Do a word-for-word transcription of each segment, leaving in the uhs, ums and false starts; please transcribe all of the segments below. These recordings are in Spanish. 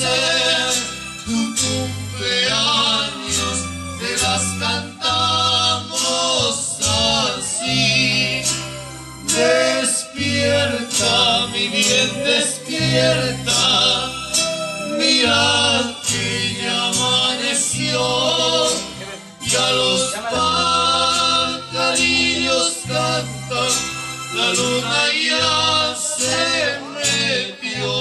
ser tu cumpleaños, te las cantamos así. Despierta, mi bien, despierta, mira que ya amaneció, ya los pajarillos cantan, la luna ya se metió.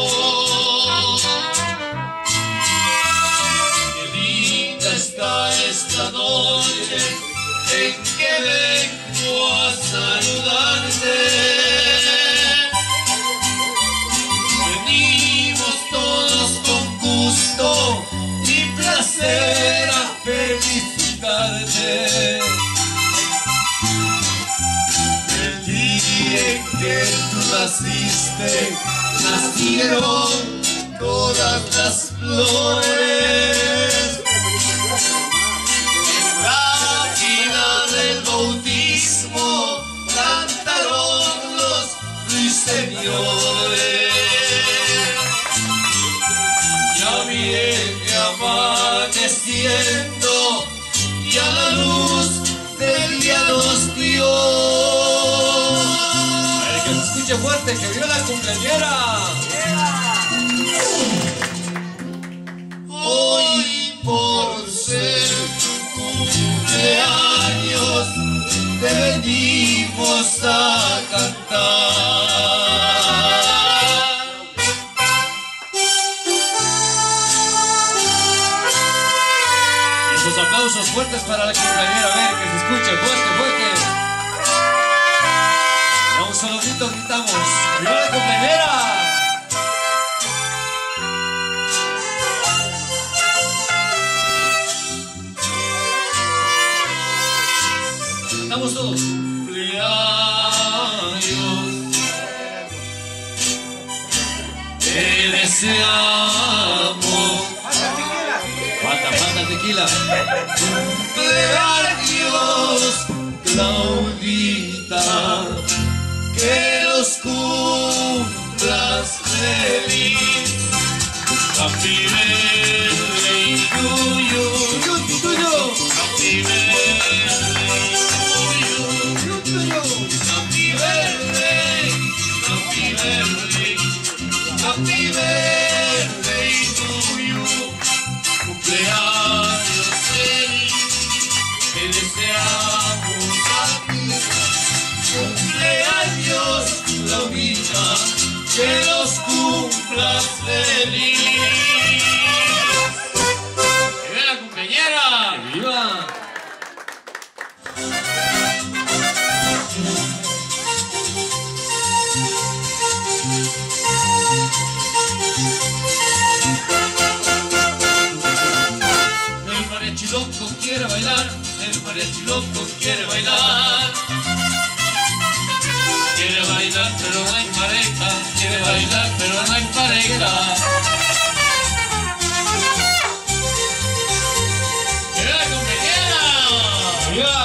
Qué linda está esta noche en que vengo a saludarte. Venimos todos con gusto y placer a felicitarte. El día en que tú naciste, nacieron todas las flores. En la vida del bautismo cantaron los ruiseñores. Ya viene amaneciendo, ya la luz del día nos dio. Para que se escuche fuerte, que viva la cumpleañera. Hoy por ser tu cumpleaños te venimos a cantar. Y esos aplausos fuertes para la cumpleañera, a ver, que se escuche fuerte, fuerte. Y a un solo grito gritamos, ¡viva la cumpleañera! Estamos todos. Cumpleaños, te deseamos. Falta, falta tequila. Cumpleaños, Claudita, que los cumplas feliz. Happy birthday to you, To you. happy birthday to you, happy birthday, happy birthday, happy birthday to you. Cumpleaños feliz, te deseamos a ti. Cumpleaños, Claudita, que los cumplas feliz. ¡Que viva la cumpleañera! ¡Que viva! El mariachi loco quiere bailar, el mariachi loco quiere bailar. Quiere bailar pero no hay pareja, quiere bailar pero no hay pareja. ¡Que viva la cumpleañera! ¡Viva!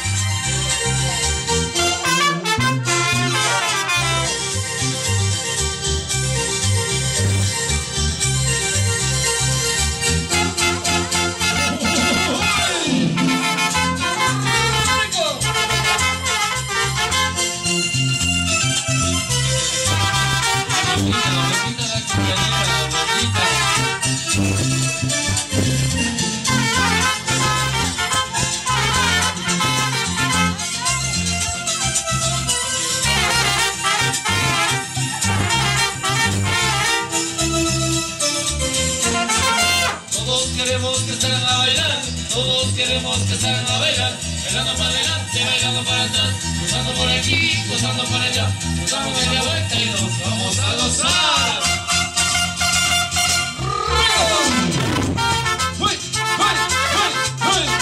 Todos queremos que salgan a bailar, todos queremos que salgan a bailar, bailando para adelante, bailando para atrás, gozando por aquí, gozando para allá, gozando media vuelta y nos vamos a gozar. ¡Uy! ¡Uy! ¡Uy! ¡Uy!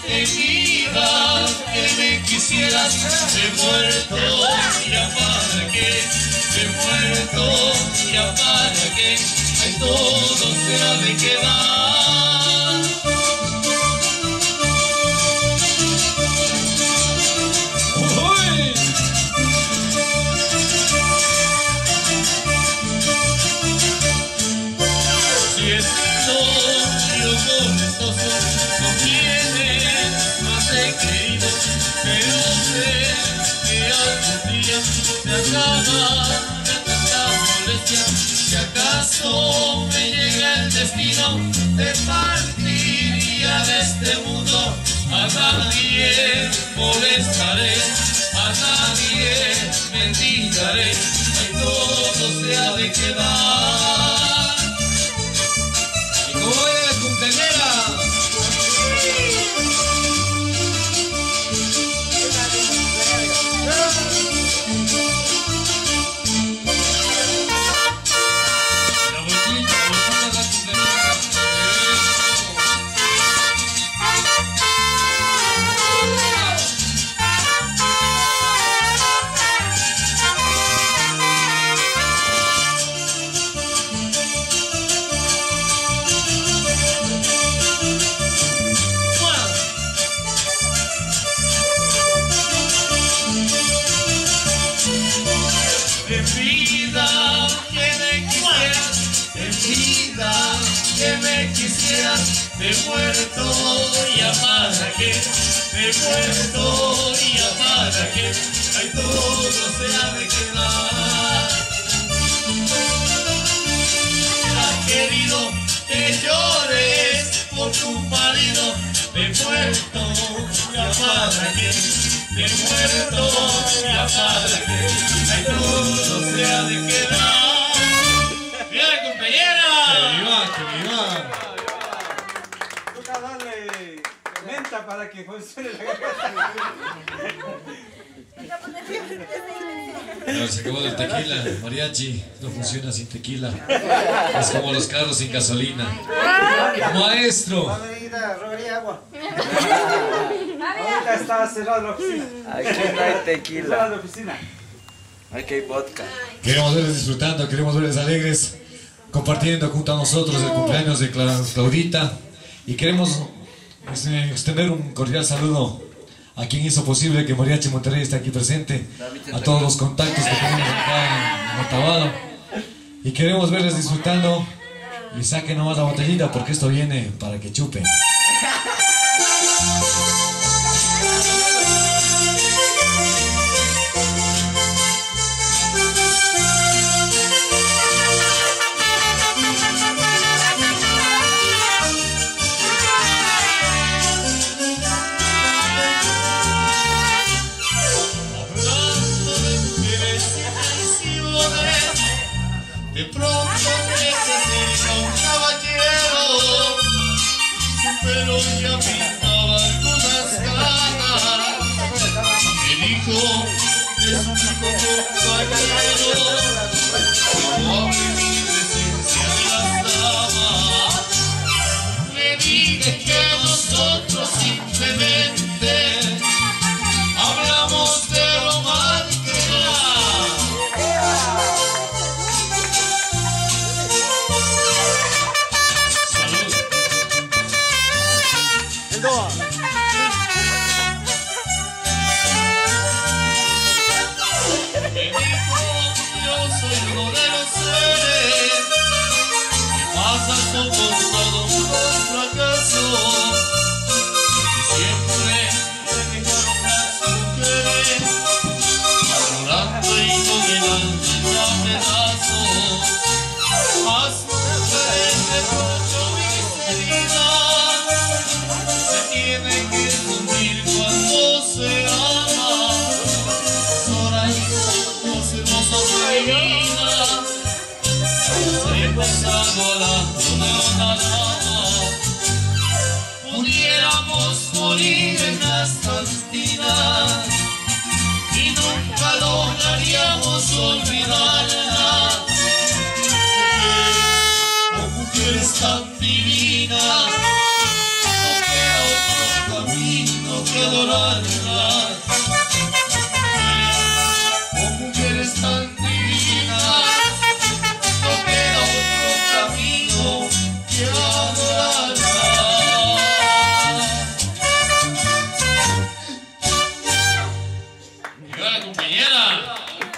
en vida que me quisieras, he muerto, ya para qué, he muerto, ya para qué, ay, todo se ha de quedar. ¡Uy! Si estoy yo molestoso, no tienes más de creído, pero sé que algún día se acaba de tanta molestia. Si acaso me llega el destino de partir ya de este mundo, a nadie molestaré, a nadie mendigaré, ay, todo se ha de quedar. ¿Y cómo es, cumpleañera? En vida que me quisieras, en vida que me quisieras, he muerto ya para qué, he muerto ya para qué, ay, todo se ha de quedar. Ha querido que llores por tu marido, he muerto ya para qué, he muerto ya para qué, ay, todo se ha de quedar. ¡Bien, compañera! ¡Que viva, que viva! Toca darle menta para que funcione la garganta. Pero se acabó el tequila, mariachi, no funciona sin tequila. Es como los carros sin gasolina. Maestro. Ahorita robaría agua. Ahorita está cerrada la oficina. Aquí no hay Cerrada tequila, la oficina. aquí hay vodka. Queremos verles disfrutando, queremos verles alegres, compartiendo junto a nosotros el cumpleaños de Cla- Claudita. Y queremos este, extender un cordial saludo a quien hizo posible que Mariachi Monterrey esté aquí presente, a todos los contactos que tenemos acá en Matabado. Y queremos verles disfrutando y saquen nomás la botellita porque esto viene para que chupen. De pronto me acerca un caballero, su pelo ya pintaba algunas canas. Me dijo, es un chico compañero, que no hable mi presencia de las damas. Le dije que nosotros simplemente hablamos de lo mal que va. Me dijo, yo soy uno de los seres que pasa soportado un fracaso, y siempre me dejaron las mujeres llorando y con el alma a pedazos. Más mujeres de mucho mis heridas se tiene que cumplir cuando se ama. Los hermosos reinas he pasado a la jornada. Pudiéramos morir en las cantinas y nunca lograríamos olvidarla. Oh, mujeres tan divinas, no queda otro camino. que adorarlas. Con mujeres tan divinas, no queda otro camino que adorarlas. Y ahora, compañera.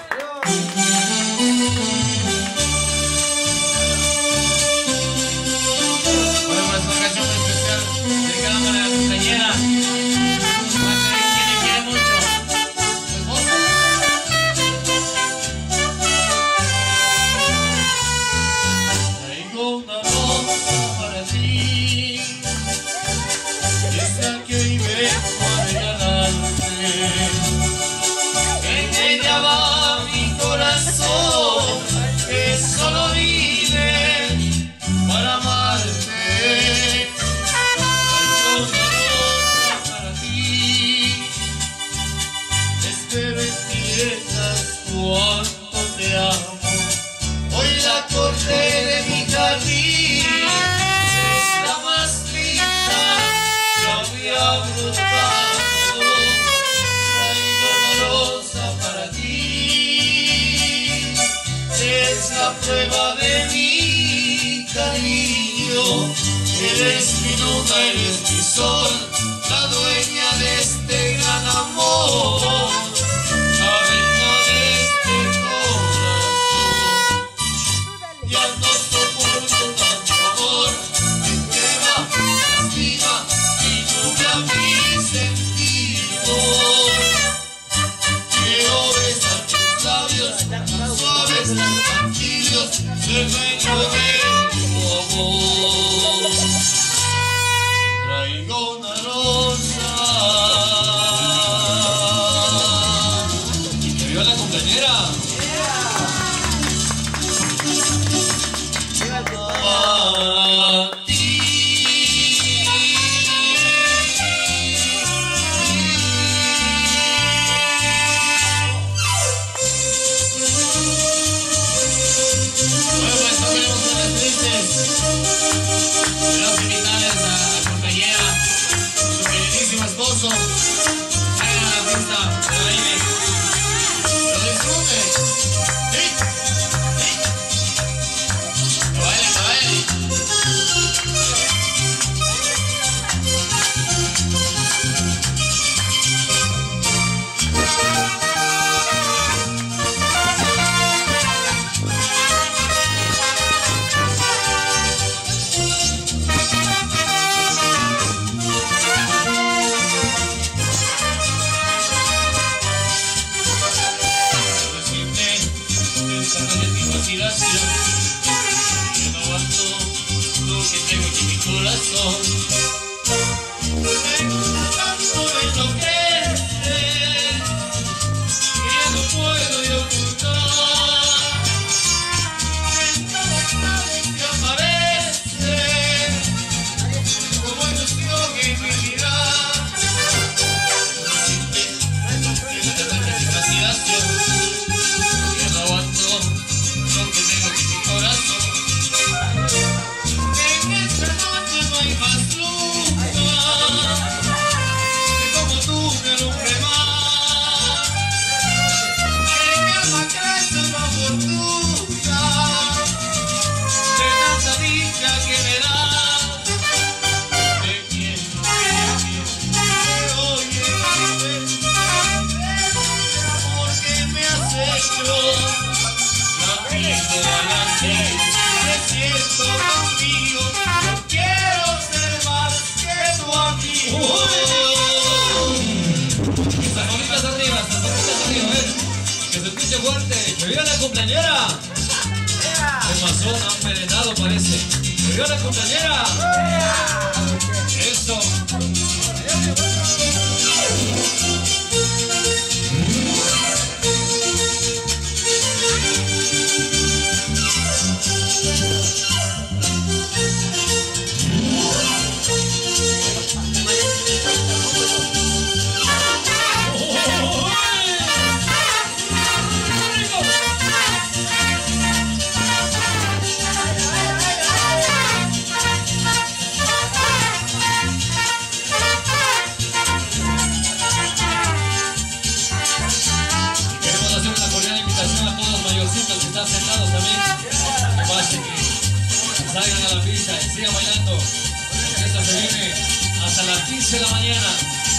Cuánto te amo, hoy la corte de mi jardín es la más linda que había brotado. Traigo una rosa para ti, es la prueba de mi cariño. Eres mi luna, eres mi sol, la dueña de este gran amor. Traigo una rosa. Y que viva la compañera. Para ti. Bueno, pues no queremos ser tristes. Queremos invitarles a la compañera, su queridísimo esposo. Salgan a la pista, que bailen. Lo disfruten. ¡Sí! ¡Sí! ¡Que bailen, que bailen! Yo no aguanto lo que tengo aquí en mi corazón. Tengo tanto de enloquece que no puedo yo ocultar. En todas partes que aparece como ilusión en mi mirar. Siente tanta fascinación. Yo no aguanto lo que tengo aquí en mi corazón. En esta noche no hay más luna que como tú me alumbre más. En mi alma crece una fortuna de tanta dicha que me das. Te quiero, te quiero, te oye, el amor que me has hecho. La vida, la gente, me siento conmigo. Yo quiero ser más que tu amigo. Estas bolitas arriba, estas bolitas arriba, ¿ves? Que se escuche fuerte. Que viva la compañera. El mazón ha envenenado parece. Que viva la compañera. Eso. Ay, salgan a la pista y sigan bailando. Esta se viene hasta las quince de la mañana.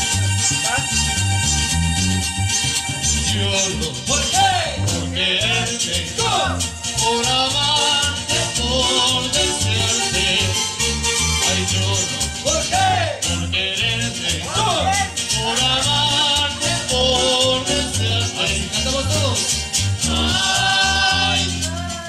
Lloro. ¿Por qué? Por quererte, por amarte, por desearte. Ay, lloro. ¿Por qué? Por quererte, por amarte, por desearte. Ay, cantamos todos. Ay.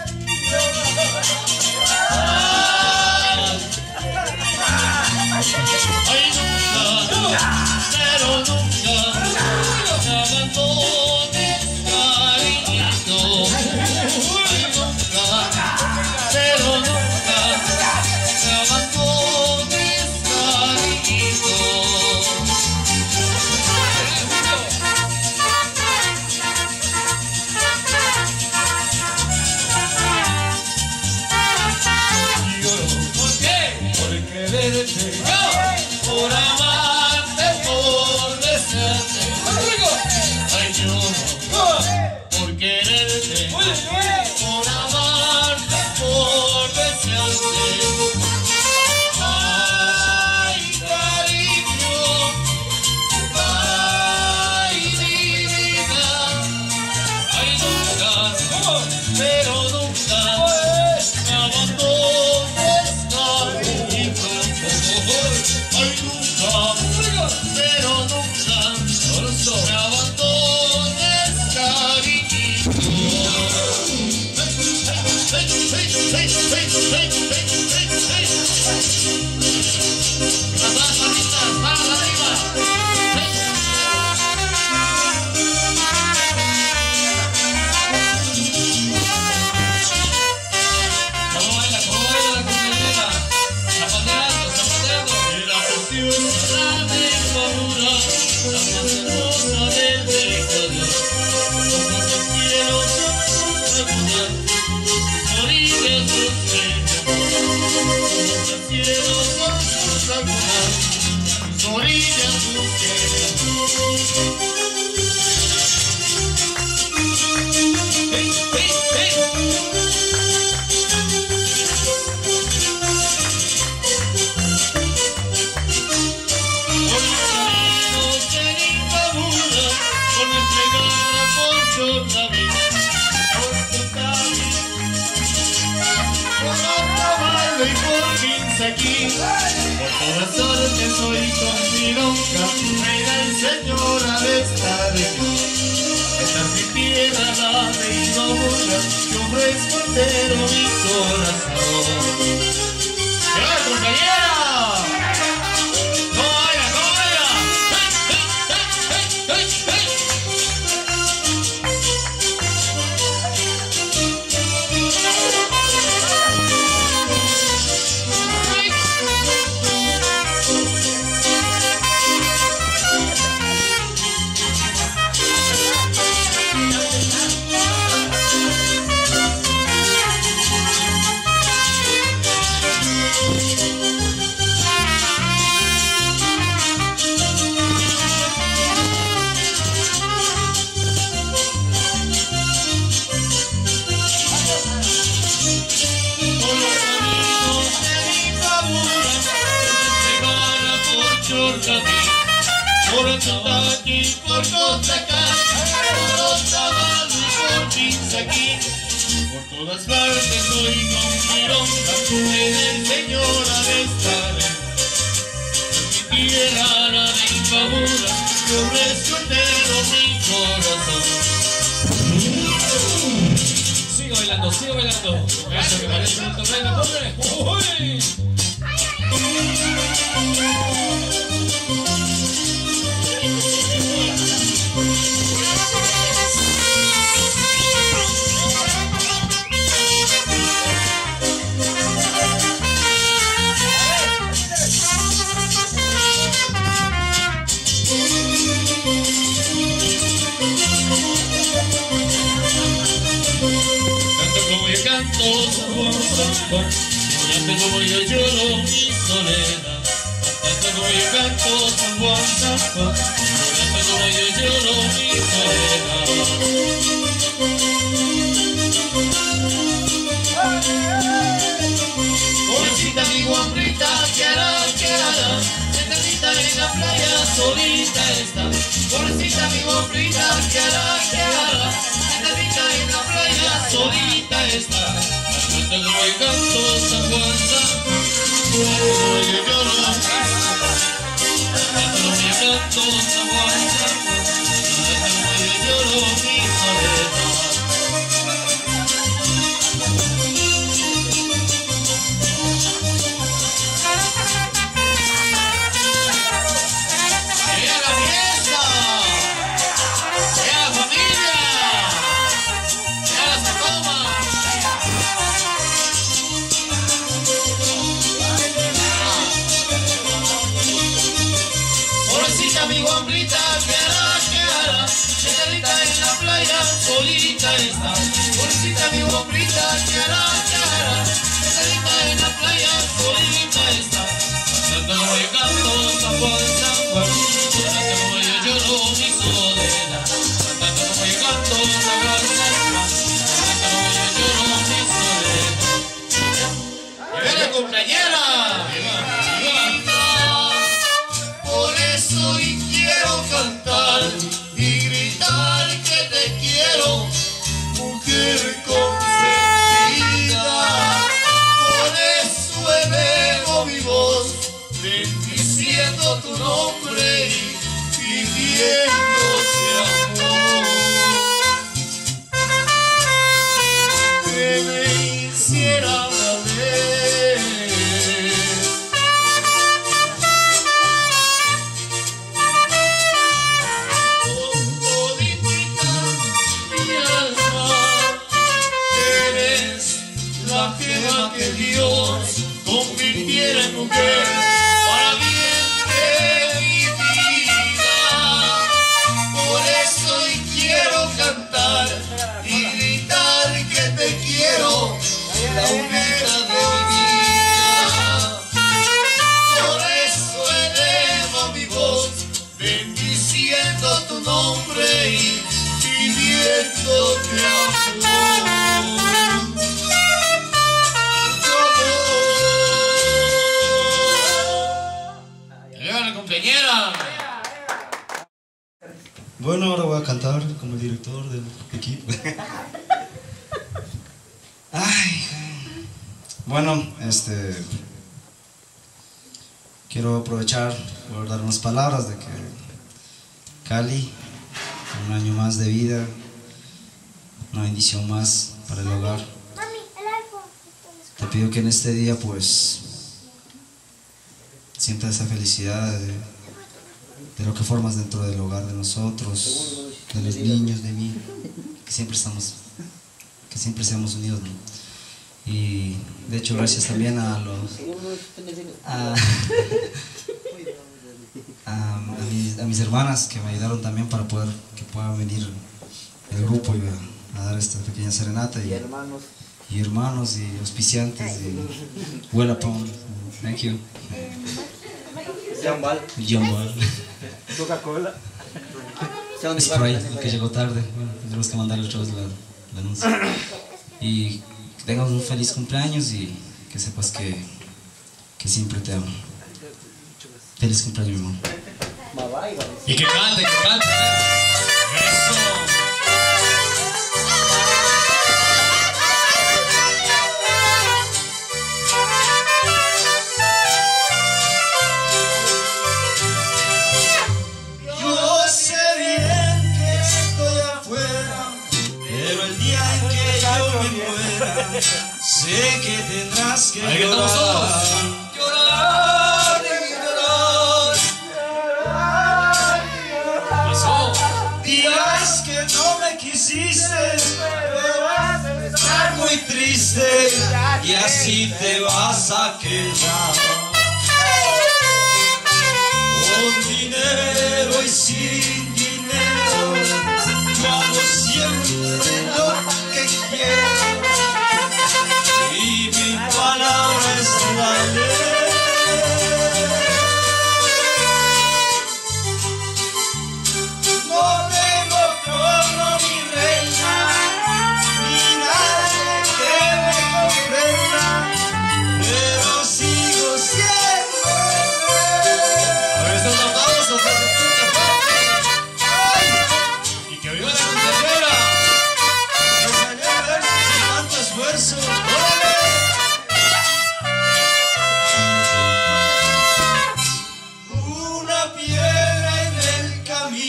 Ay, nunca, pero nunca me abandones, cariñito. Ay, nunca, pero nunca me abandones, cariñito. Lloro. ¿Por qué? Por quererte. Por amarte, por desearte. Ay, lloro. Por quererte. Por amarte, por desearte. Ay, cariño. Ay, mi vida. Ay, nunca, pero nunca me abandones, cariñito. Ay, nunca, pero nunca me abandones, cariñito. Las dos manitas, manos arriba. ¿Cómo baila? ¿Cómo baila la compañera? Zapateando, zapateando. La preciosa dentadura, la más hermosa del Ecuador. Ojos del cielo son sus lagunas, orillas sus peñas. Ojos del cielo son sus lagunas, orillas sus peñas. Hey, hey, hey. Y por fin aquí, por todas partes soy con milonga, reina y señora de esta región. Esta es mi tierra, la de Ibaburra, que ofrezco entero mi corazón. ¡Llegó, compañera! ¡Cómo baila, cómo baila! ¡Hey, hey, hey, hey, hey! Por Otavalli, por Cotacán, por Otavalo y por Pinzaquí. Por todas partes soy con milonga, eres señora de esta vez. Mi tierra, la de Imbabura, que ofrezco entero mi corazón. Sigo bailando, sigo bailando. Eso que parece un torneo, hombre. ¡Uy! Canto San Juan, San Juan, llorando como yo lloro mi soledad. Tanto como yo canto San Juan, San Juan, llorando como yo lloro mi soledad. la playa solita está. Pobrecita mi guaprita, que hará, que hará. Sentadita en la playa solita está. Canta como el canto San Juan, San Juan. Como yo lloro, canta como el canto San Juan, San Juan. Canta como yo lloro mi soledad. Mi guambrita, que hará, que hará, sentadita en la playa, solita está. Pobrecita mi guambrita, que hará, que hará, sentadita en la playa, solita está. Canta como yo canto, San Juan, San Juan, canta como yo lloro mi soledad. Canta como yo canto, San Juan, San Juan, canta como yo lloro mi soledad. ¡Viva la cumpleañera! Hoy quiero cantar y gritar que te quiero, mujer consentida. Por eso elevo mi voz, bendiciendo tu nombre y pidiéndote amor. Que me hiciera valer. Que Dios convirtiera en mujer para bien de mi vida. Por eso hoy quiero cantar y gritar que te quiero, la única de mi vida. Por eso elevo mi voz, bendiciendo tu nombre y pidiéndote amor. Bueno, ahora voy a cantar como el director del equipo. Ay, bueno, este quiero aprovechar por dar unas palabras de que Cali, un año más de vida, una bendición más para el hogar. Te pido que en este día pues sienta esa felicidad de, de lo que formas dentro del hogar de nosotros, de los niños, de mí, que siempre estamos, que siempre seamos unidos, ¿no? Y de hecho gracias también a los a, a, a, mis, a mis hermanas que me ayudaron también para poder que pueda venir el grupo y a, a dar esta pequeña serenata y, y hermanos y hermanos y auspiciantes y well upon, thank you. Jambal. Jambal. Coca-Cola. Sprite, el que llegó tarde. Bueno, tendremos que mandarle otra vez la, la anuncio. Y que tengas un feliz cumpleaños y que sepas que, que siempre te amo. Feliz cumpleaños, mi amor. Y que cante, que cante. Eso. Sé que tendrás que Ahí que llorar, llorar, llorar, llorar. Eso. Dirás que no me quisiste, pero vas a estar muy triste y así te vas a quedar. Con dinero y sin dinero, yo hago siempre lo que quiero. Y mi palabra es la ley. No tengo trono ni reina, ni nadie que me comprenda, pero sigo siendo el rey. A ver, esto es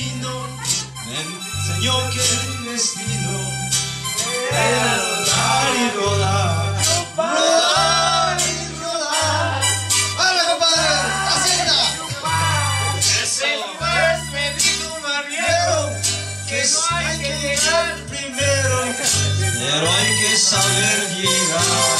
camino me enseñó que mi destino era rodar y rodar, rodar y rodar. ¡Vale, compadre! ¡Hacienda! Después me dijo un arriero que no hay que llegar primero, pero hay que saber llegar.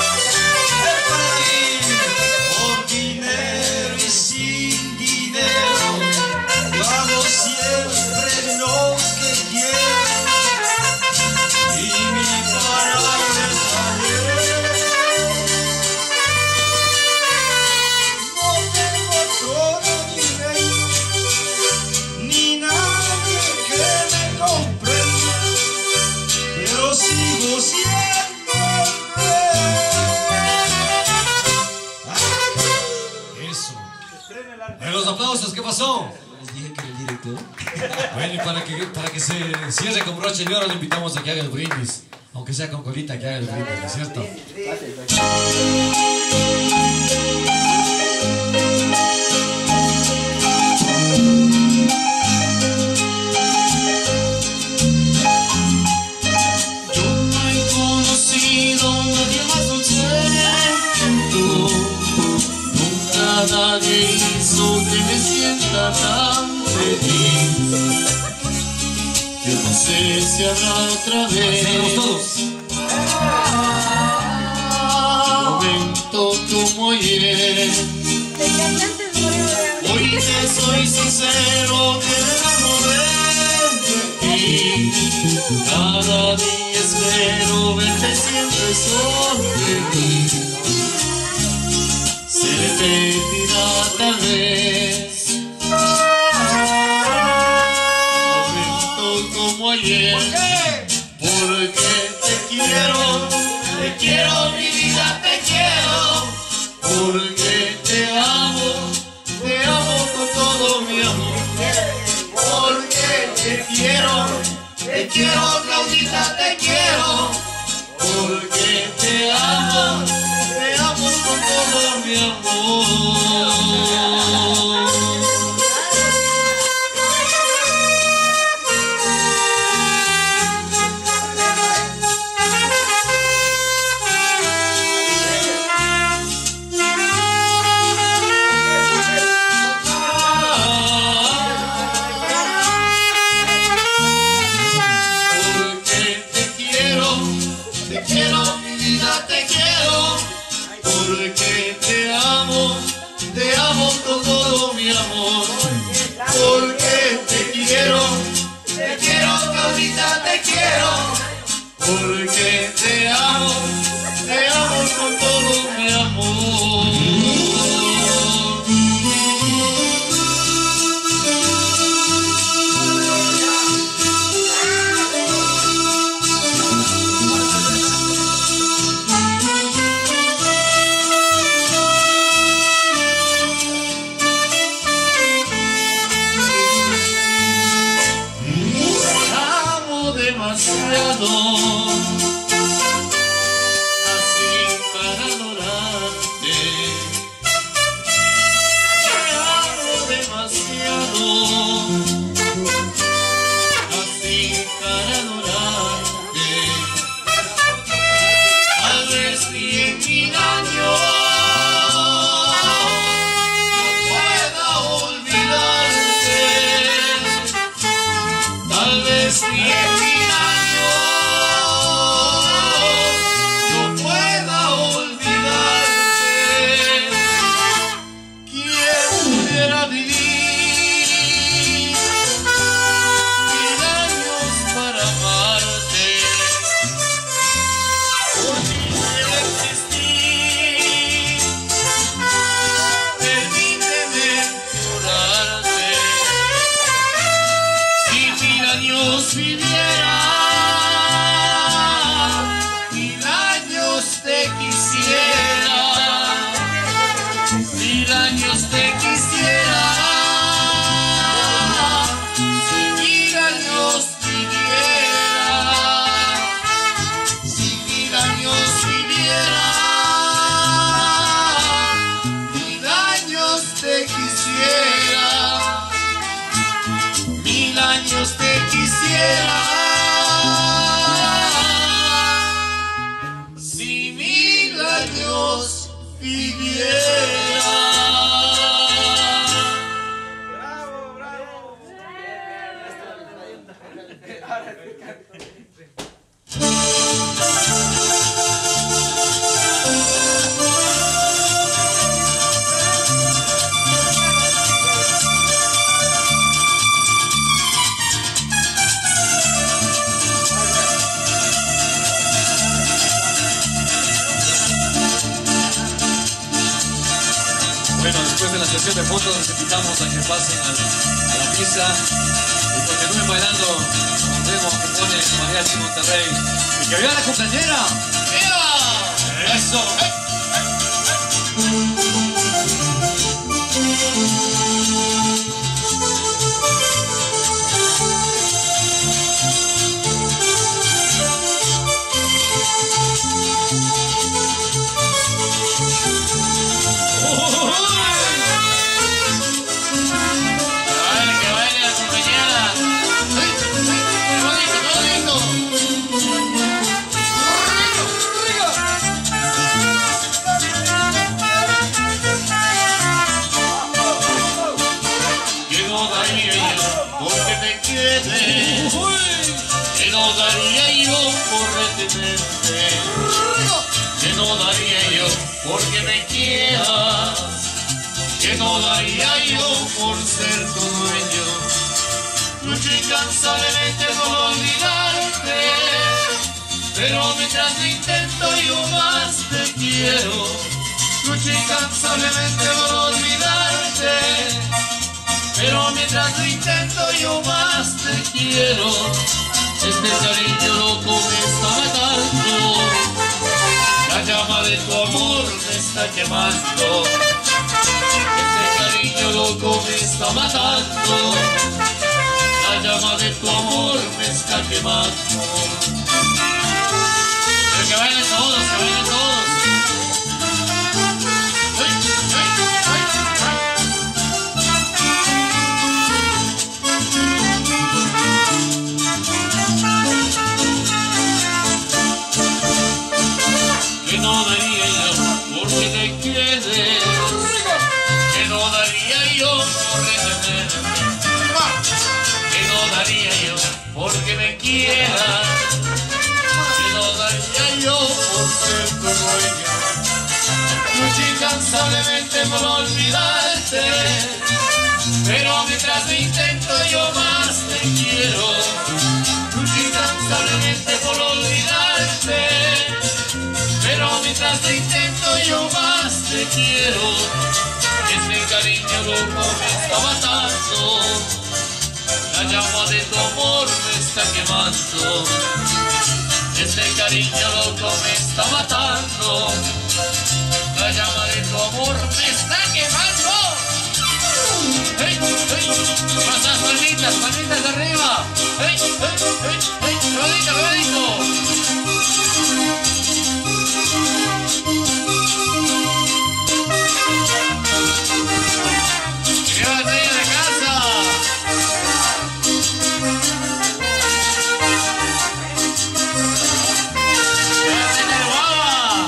Por dinero y sin dinero, yo hago siempre lo que quiero y mi carácter no tengo todo ni rey, ni nadie que me comprenda, pero sigo siendo el rey. Eso. En los aplausos, ¿qué pasó? Les dije que era el director. Bueno, y para que, para que se cierre con broche de oro, le invitamos a que haga el brindis. Aunque sea con colita, que haga el brindis, ¿no es cierto? Yo no he conocido a nadie más dulce que tú. Nunca nadie hizo que me sienta tan feliz. Yo no sé si habrá otra vez Hacemos todos. un momento como ayer. Hoy te soy sincero que me enamoré de ti. Cada día espero verte siempre sonreír. Se repetirá tal vez momentos como ayer, porque te quiero, te quiero mi vida, te quiero, porque te amo, te amo con todo mi amor, porque te quiero, te quiero Claudita, te quiero, porque te amo, te amo con todo mi amor. Porque te quiero, te quiero mi vida, te quiero, porque te amo, te amo con todo mi amor, porque te quiero, te quiero Claudita, te quiero, porque te amo, te amo con todo mi amor. Amo demasiado, así para adorarte. Te amo demasiado, así para adorarte. Tal vez ni en mil años pueda olvidarte. Tal vez ni en mil años yo pueda olvidarte. ¿Quién pudiera vivir mil años para amarte? Por ti quiero existir. Permíteme jurarte. Si mil años viviera, mil años te quisiera, mil años te quisiera, si mil años viviera, si mil años viviera, mil años te quisiera. años te quisiera. Si mil años viviera. Bravo, bravo. Bueno, después de la sesión de fotos les invitamos a que pasen al- a la pista y continúen bailando con el ritmo que pone Mariachi Monterrey. ¡Y que viva la cumpleañera! ¡Viva! ¡Eso! Ay, que baile la compañera. Ay, ay, todo lindo, todo lindo. Que no daría yo porque te quede. Que no daría yo por retenerte. Que no daría yo porque me quieras. Que no daría yo por ser tu dueño. Lucho incansablemente por olvidarte, pero mientras lo intento yo más te quiero. Lucho incansablemente por olvidarte, pero mientras lo intento yo más te quiero. Este cariño loco me está matando, la llama de tu amor me está quemando. Este cariño loco me está matando, la llama de tu amor me está quemando. Pero que bailen todos, que bailen todos. Ay, ay, ay, ay. Que no daría yo porque te quedes. Que no daría yo por retenerte. Que no daría yo porque me quieras. Que no daría yo por ser tu dueño. Lucho incansablemente por olvidarte, pero mientras lo intento yo más te quiero. Lucho incansablemente por olvidarte, pero mientras lo intento yo más te quiero. Este cariño loco me está matando, la llama de tu amor me está quemando. Este cariño loco me está matando, la llama de tu amor me está quemando. ¡Hey, hey! Pasas palmitas, palmitas arriba. ¡Hey, hey, hey, hey! ¡Qué bonito, qué bonito! ¡Llévate ahí a la casa! ¡Llévate a la guava!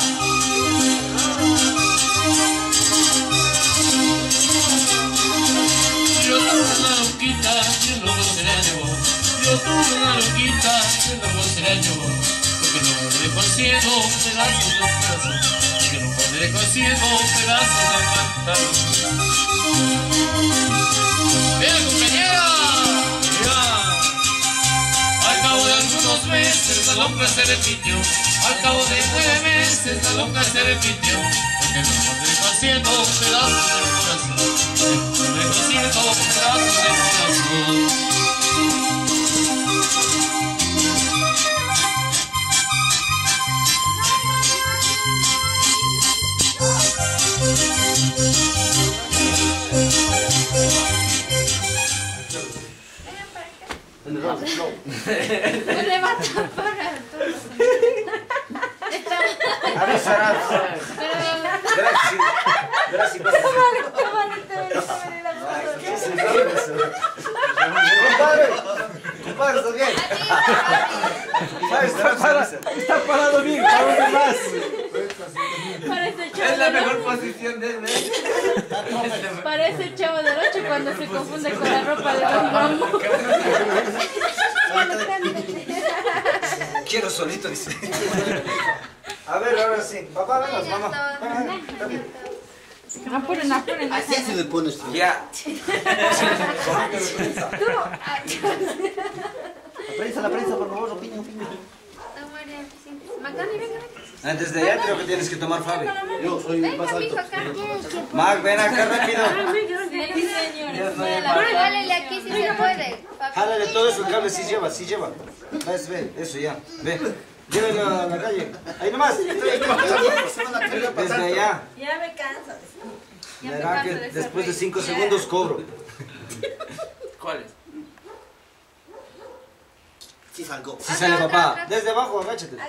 Yo tuve una loquita, que luego se la llevó. Yo tuve una loquita, que luego se la llevó. Porque no me dejó haciendo pedazos de corazón. Que no me dejó haciendo pedazos de pantalón. ¡Ven, compañera! ¡Ya! Al cabo de algunos meses la loca se repitió. Al cabo de nueve meses la loca se repitió. Porque no me dejó haciendo pedazos de corazón. Que no me dejó haciendo pedazos de corazón. Levanta para Compadre, padre, ¿estás bien? Padre, Está, para- está parado bien, aún más. Parece el chavo Es la del mejor ocho. posición de él. Parece el chavo del ocho cuando se confunde con la ropa de Don Rambo. Quiero solito, dice. A ver, ahora sí. Papá, venga, mamá. Apuren, apuren. Así se me pones tú. Ya. La prensa, la prensa, por favor, opina, opina. Magdani, venga, Antes de allá creo que tienes que tomar Fabi. Yo soy el más venga, mijo, alto. acá. Mac, ven acá rápido. Sí, señores. Jálele aquí si se puede. papi. Jálale todo eso, el cable sí lleva, sí lleva. ¿Ves? Ve, eso ya, ve. Llévelo a la calle. Ahí nomás. Desde allá. Ya me canso. Ya me Verá canso que de ese después de rey. cinco segundos cobro. ¿Cuál es? Sí salgo. Si sale papá. Desde abajo, agáchate.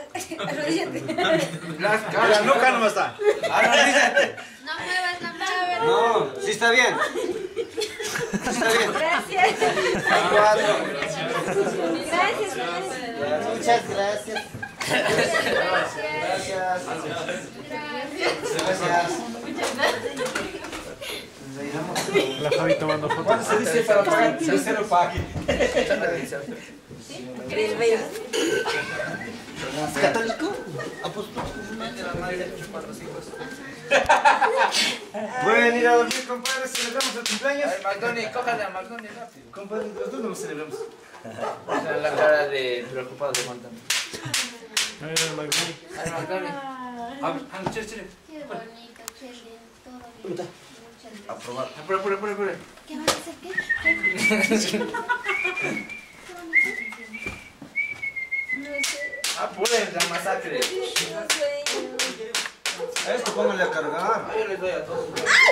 Las La caras. nuca no está. Arrodíllate. No muevas la mano. No, sí está bien. Sí está bien. Gracias. Hay cuatro. Gracias. Muchas gracias. Gracias. Gracias. La Javi tomando fotos. ¿Cuánto se dice para pagar? Cero pague. ¿Católico? Pueden ir a dormir, compadre, celebramos el cumpleaños. Ay, Magdoni, cójale a Magdoni rápido. Compadre, entre los dos no lo celebramos. O sea, la cara de preocupado de Juan también. A ver, Magdani. Ay, Magdoni. Ah, ah, chere, chere. Qué bonito, qué lindo, todo bien. Muchas gracias. Aprobar. Apura, apura, apura, apura. ¿Qué van a hacer? ¿Qué? Apura la masacre. Esto póngale a cargar. Yo les doy a todos.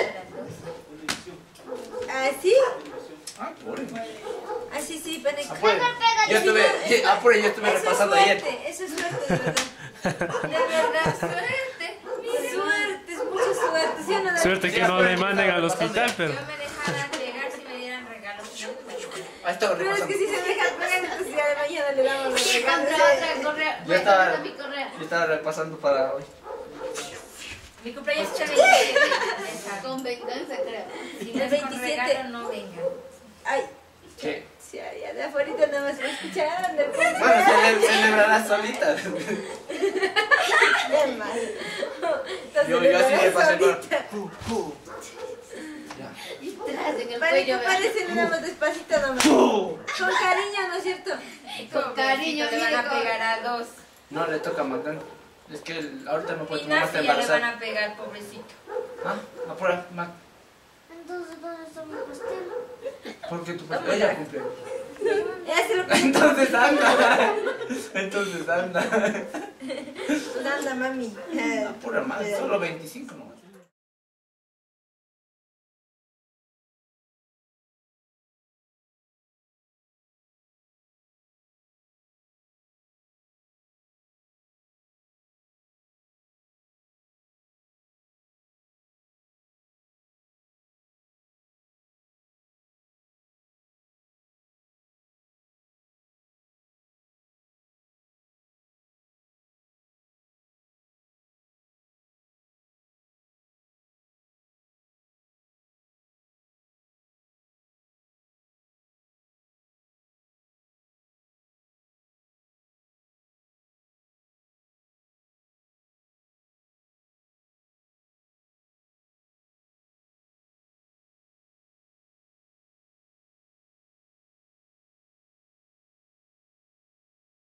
¿Así? Apuren. Así sí, pero Apuren. Yo estuve, apure, yo estuve eso es repasando ayer. suerte, eso es suerte, de verdad. De verdad, suerte. Suerte, es mucha suerte. ¿Sí o no? Suerte que no le manden al hospital, pero. Yo me dejaran llegar si me dieran regalos. Ah, estaba Pero es repasando. que si se me dejan pegar, entonces ya de mañana le damos los regalos. Encontré otra correa. Yo estaba, mi correa. yo estaba repasando para hoy. Mi cumpleaños es el veintisiete. Con venganza, creo. Si no es con regalo, no venga. Ay, ¿Qué? sí, ya de afuera nada más me escucharon. De Bueno, cele- celebrarás solita. Yo, yo así me pasé por... Y tras en el Vale, cuello. que parece nada más despacito nomás. Con cariño, ¿no es cierto? Con cariño, le van a amigo. pegar a dos. No, le toca a Magdalena. Es que él ahorita no puede Y tomar, está Nafi ya le van embarazada. a pegar, pobrecito. ¿Ah? Apura, Mag. Entonces, ¿dónde está mi pastel? ¿Por qué tu pastel? Ella cumple. Ya se lo pedí. Entonces anda. Entonces anda. Pues anda, mami. Apura más, solo veinticinco, ¿no?